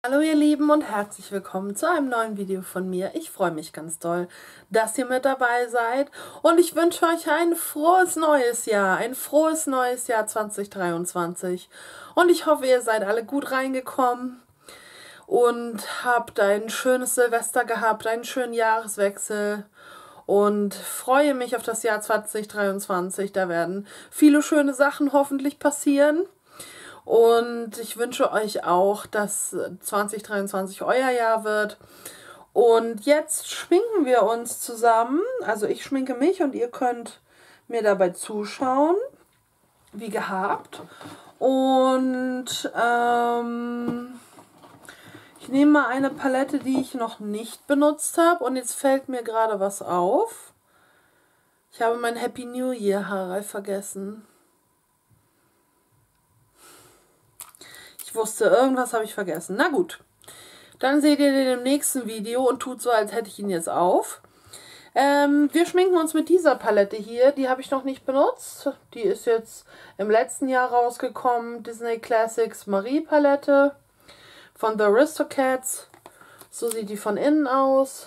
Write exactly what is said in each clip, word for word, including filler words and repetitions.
Hallo ihr Lieben und herzlich willkommen zu einem neuen Video von mir. Ich freue mich ganz doll, dass ihr mit dabei seid und ich wünsche euch ein frohes neues Jahr, ein frohes neues Jahr zwanzig dreiundzwanzig und ich hoffe, ihr seid alle gut reingekommen und habt ein schönes Silvester gehabt, einen schönen Jahreswechsel und freue mich auf das Jahr zwanzig dreiundzwanzig. Da werden viele schöne Sachen hoffentlich passieren. Und ich wünsche euch auch, dass zwanzig dreiundzwanzig euer Jahr wird. Und jetzt schminken wir uns zusammen. Also ich schminke mich und ihr könnt mir dabei zuschauen, wie gehabt. Und ähm, ich nehme mal eine Palette, die ich noch nicht benutzt habe. Und jetzt fällt mir gerade was auf. Ich habe mein Happy New Year Haarreif vergessen. Ich wusste, irgendwas habe ich vergessen. Na gut, dann seht ihr den im nächsten Video und tut so, als hätte ich ihn jetzt auf. Ähm, wir schminken uns mit dieser Palette hier. Die habe ich noch nicht benutzt. Die ist jetzt im letzten Jahr rausgekommen. Disney Classics Marie Palette von The Aristocats. So sieht die von innen aus.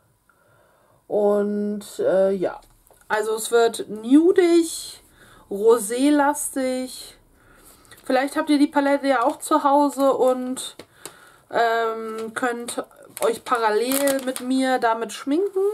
Und äh, ja, also es wird nudig, rosé-lastig. Vielleicht habt ihr die Palette ja auch zu Hause und ähm, könnt euch parallel mit mir damit schminken.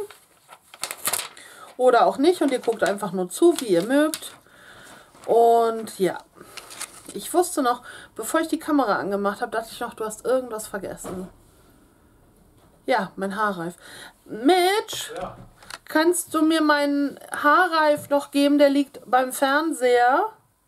Oder auch nicht und ihr guckt einfach nur zu, wie ihr mögt. Und ja, ich wusste noch, bevor ich die Kamera angemacht habe, dachte ich noch, du hast irgendwas vergessen. Ja, mein Haarreif. Mitch, ja. Kannst du mir meinen Haarreif noch geben? Der liegt beim Fernseher.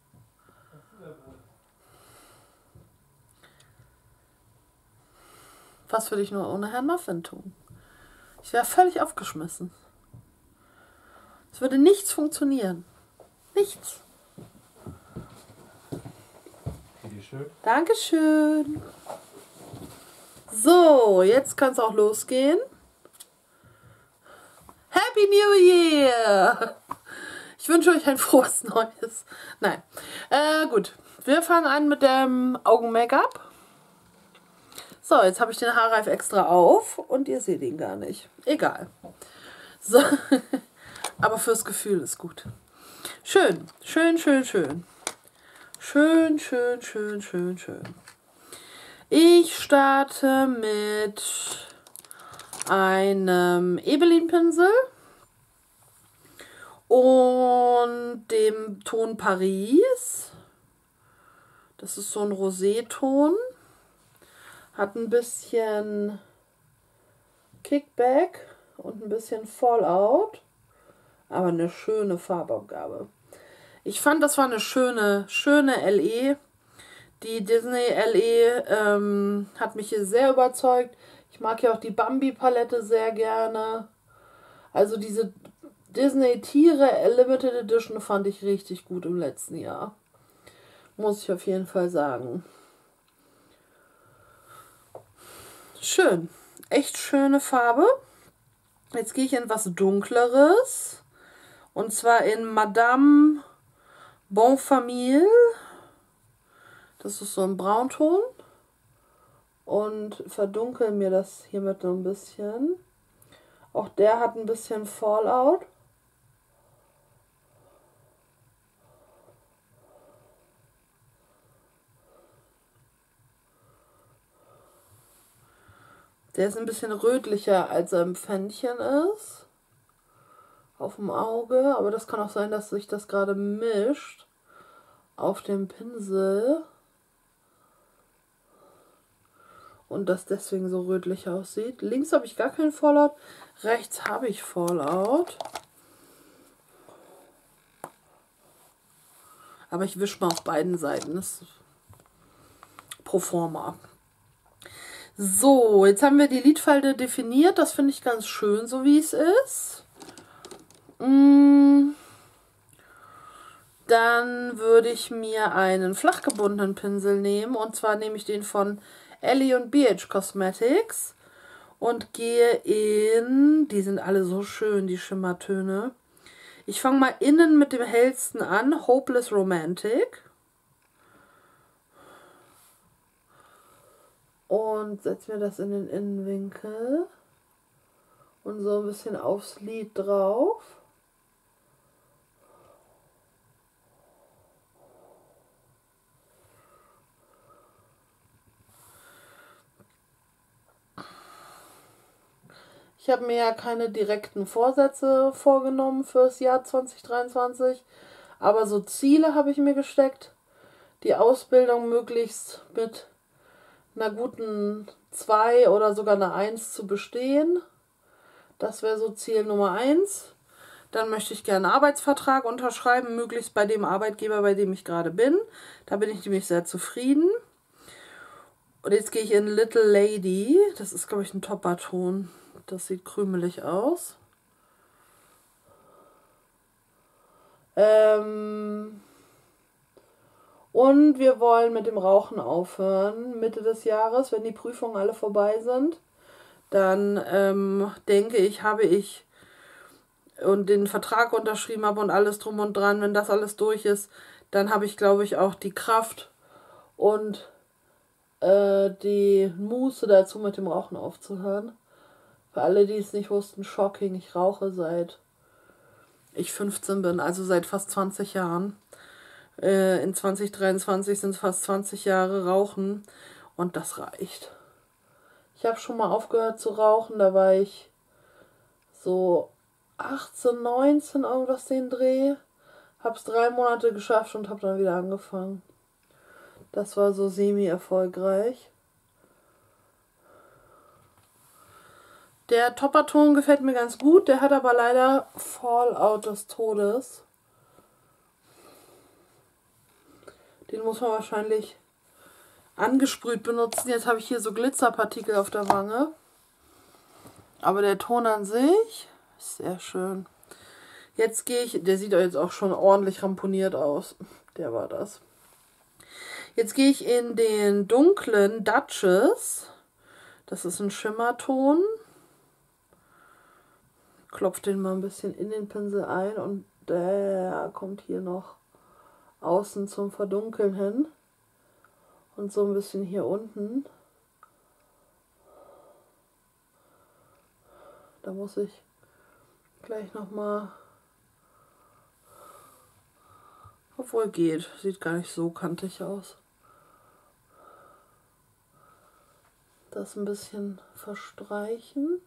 Was würde ich nur ohne Herrn Muffin tun? Ich wäre völlig aufgeschmissen. Es würde nichts funktionieren. Nichts. Bitteschön. Dankeschön. So, jetzt kann es auch losgehen. Happy New Year! Ich wünsche euch ein frohes Neues. Nein. Äh, gut. Wir fangen an mit dem Augen-Make-up. So, jetzt habe ich den Haarreif extra auf und ihr seht ihn gar nicht. Egal. So, aber fürs Gefühl ist gut. Schön, schön, schön, schön. Schön, schön, schön, schön, schön. Ich starte mit einem Ebelin-Pinsel und dem Ton Paris. Das ist so ein Rosé-Ton. Hat ein bisschen Kickback und ein bisschen Fallout, aber eine schöne Farbaufgabe. Ich fand, das war eine schöne, schöne L E. Die Disney L E ähm, hat mich hier sehr überzeugt. Ich mag ja auch die Bambi-Palette sehr gerne. Also diese Disney Tiere Limited Edition fand ich richtig gut im letzten Jahr. Muss ich auf jeden Fall sagen. Schön. Echt schöne Farbe. Jetzt gehe ich in etwas Dunkleres. Und zwar in Madame Bonfamille. Das ist so ein Braunton. Und verdunkel mir das hiermit so ein bisschen. Auch der hat ein bisschen Fallout. Der ist ein bisschen rötlicher, als er im Pfännchen ist. Auf dem Auge. Aber das kann auch sein, dass sich das gerade mischt. Auf dem Pinsel. Und das deswegen so rötlich aussieht. Links habe ich gar keinen Fallout. Rechts habe ich Fallout. Aber ich wische mal auf beiden Seiten. Das ist pro forma. So, jetzt haben wir die Lidfalte definiert. Das finde ich ganz schön, so wie es ist. Mm. Dann würde ich mir einen flach gebundenen Pinsel nehmen. Und zwar nehme ich den von Ellie und B H Cosmetics. Und gehe in... Die sind alle so schön, die Schimmertöne. Ich fange mal innen mit dem hellsten an. Hopeless Romantic. und setze mir das in den Innenwinkel und so ein bisschen aufs Lid drauf. Ich habe mir ja keine direkten Vorsätze vorgenommen fürs Jahr zwanzig dreiundzwanzig, aber so Ziele habe ich mir gesteckt, die Ausbildung möglichst mit einer guten zwei oder sogar einer eins zu bestehen. Das wäre so Ziel Nummer eins. Dann möchte ich gerne einen Arbeitsvertrag unterschreiben, möglichst bei dem Arbeitgeber, bei dem ich gerade bin. Da bin ich nämlich sehr zufrieden. Und jetzt gehe ich in Little Lady. Das ist, glaube ich, ein Topperton. Das sieht krümelig aus. Ähm und wir wollen mit dem Rauchen aufhören Mitte des Jahres, wenn die Prüfungen alle vorbei sind. Dann ähm, denke ich, habe ich und den Vertrag unterschrieben habe und alles drum und dran, wenn das alles durch ist, dann habe ich, glaube ich, auch die Kraft und äh, die Muße dazu, mit dem Rauchen aufzuhören. Für alle, die es nicht wussten, shocking, ich rauche seit ich fünfzehn bin, also seit fast zwanzig Jahren. Äh, in zwanzig dreiundzwanzig sind es fast zwanzig Jahre Rauchen und das reicht. Ich habe schon mal aufgehört zu rauchen, da war ich so achtzehn, neunzehn, irgendwas den Dreh. Hab's drei Monate geschafft und habe dann wieder angefangen. Das war so semi-erfolgreich. Der Topperton gefällt mir ganz gut, der hat aber leider Fallout des Todes. Den muss man wahrscheinlich angesprüht benutzen. Jetzt habe ich hier so Glitzerpartikel auf der Wange. Aber der Ton an sich ist sehr schön. Jetzt gehe ich, der sieht jetzt auch schon ordentlich ramponiert aus. Der war das. Jetzt gehe ich in den dunklen Duchess. Das ist ein Schimmerton. Klopfe den mal ein bisschen in den Pinsel ein und der kommt hier noch außen zum Verdunkeln hin. Und so ein bisschen hier unten. Da muss ich gleich nochmal, obwohl geht, sieht gar nicht so kantig aus. Das ein bisschen verstreichen.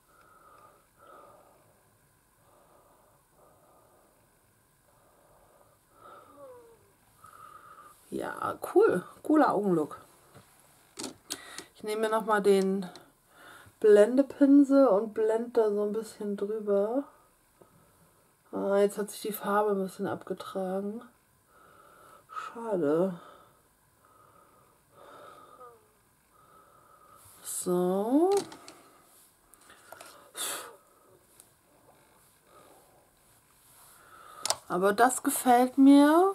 Ja, cool. Cooler Augenlook. Ich nehme mir nochmal den Blendepinsel und blende da so ein bisschen drüber. Ah, jetzt hat sich die Farbe ein bisschen abgetragen. Schade. So. Aber das gefällt mir.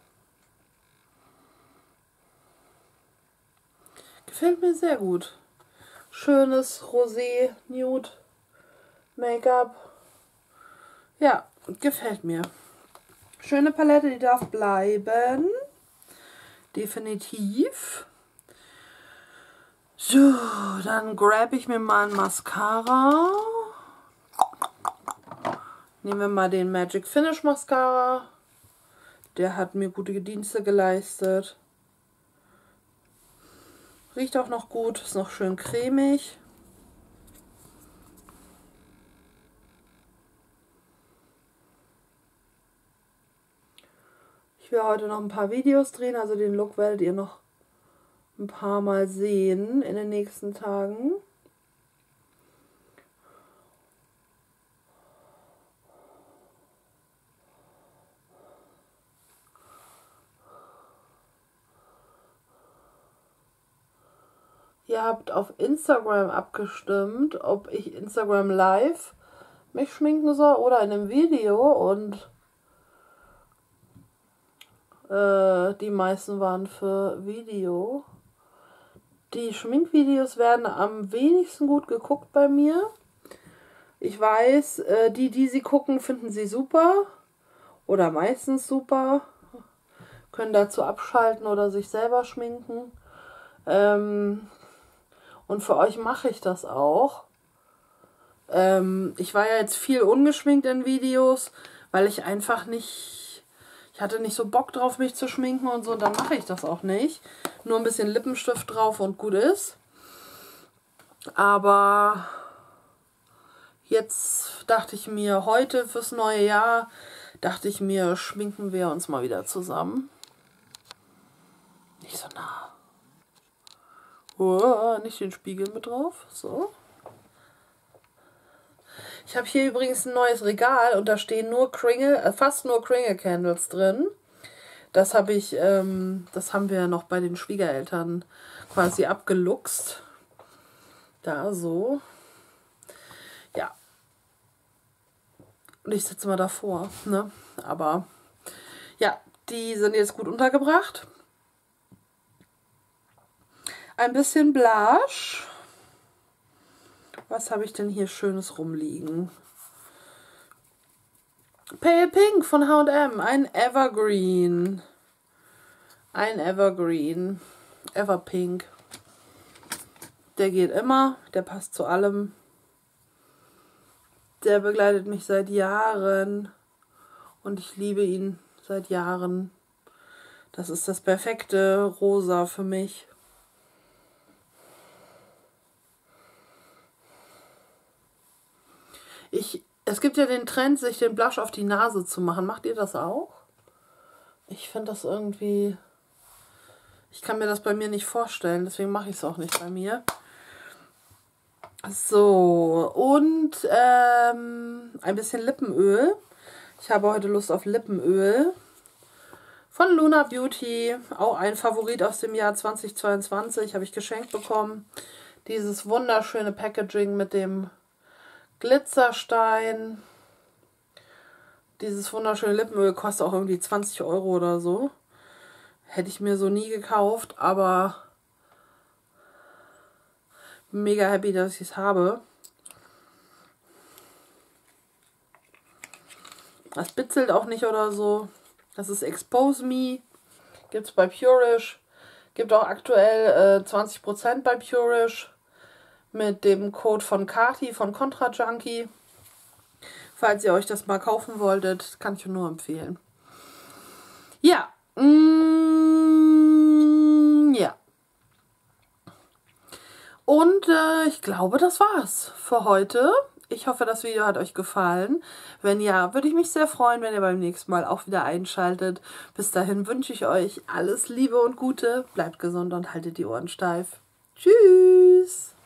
Gefällt mir sehr gut. Schönes Rosé Nude Make-up. Ja, gefällt mir. Schöne Palette, die darf bleiben. Definitiv. So, dann grab ich mir mal ein Mascara. Nehmen wir mal den Magic Finish Mascara. Der hat mir gute Dienste geleistet. Riecht auch noch gut, ist noch schön cremig. Ich will heute noch ein paar Videos drehen, also den Look werdet ihr noch ein paar Mal sehen in den nächsten Tagen. Ihr habt auf Instagram abgestimmt, ob ich Instagram Live mich schminken soll oder in einem Video und äh, die meisten waren für Video. Die Schminkvideos werden am wenigsten gut geguckt bei mir. Ich weiß, äh, die, die sie gucken, finden sie super oder meistens super, können dazu abschalten oder sich selber schminken. Ähm, Und für euch mache ich das auch. Ähm, ich war ja jetzt viel ungeschminkt in Videos, weil ich einfach nicht... Ich hatte nicht so Bock drauf, mich zu schminken und so. Und dann mache ich das auch nicht. Nur ein bisschen Lippenstift drauf und gut ist. Aber jetzt dachte ich mir, heute fürs neue Jahr, dachte ich mir, schminken wir uns mal wieder zusammen. Nicht so nah. Oh, nicht den Spiegel mit drauf. So. Ich habe hier übrigens ein neues Regal und da stehen nur Kringle, äh, fast nur Kringle Candles drin. Das habe ich, ähm, das haben wir noch bei den Schwiegereltern quasi abgeluchst. Da so. Ja. Und ich sitze mal davor, ne? Aber ja, die sind jetzt gut untergebracht. Ein bisschen Blush. Was habe ich denn hier Schönes rumliegen? Pale Pink von H und M. Ein Evergreen. Ein Evergreen. Everpink. Der geht immer. Der passt zu allem. Der begleitet mich seit Jahren. Und ich liebe ihn seit Jahren. Das ist das perfekte Rosa für mich. Ich, es gibt ja den Trend, sich den Blush auf die Nase zu machen. Macht ihr das auch? Ich finde das irgendwie... Ich kann mir das bei mir nicht vorstellen, deswegen mache ich es auch nicht bei mir. So, und ähm, ein bisschen Lippenöl. Ich habe heute Lust auf Lippenöl. Von Luna Beauty, auch ein Favorit aus dem Jahr zweitausendzweiundzwanzig, habe ich geschenkt bekommen. Dieses wunderschöne Packaging mit dem Glitzerstein. Dieses wunderschöne Lippenöl kostet auch irgendwie zwanzig Euro oder so. Hätte ich mir so nie gekauft, aber mega happy, dass ich es habe. Das bitzelt auch nicht oder so. Das ist Expose Me. Gibt es bei Purish. Gibt auch aktuell äh, zwanzig Prozent bei Purish. Mit dem Code von Kati von Contra Junkie. Falls ihr euch das mal kaufen wolltet, kann ich euch nur empfehlen. Ja. Mm, ja. Und äh, ich glaube, das war's für heute. Ich hoffe, das Video hat euch gefallen. Wenn ja, würde ich mich sehr freuen, wenn ihr beim nächsten Mal auch wieder einschaltet. Bis dahin wünsche ich euch alles Liebe und Gute. Bleibt gesund und haltet die Ohren steif. Tschüss!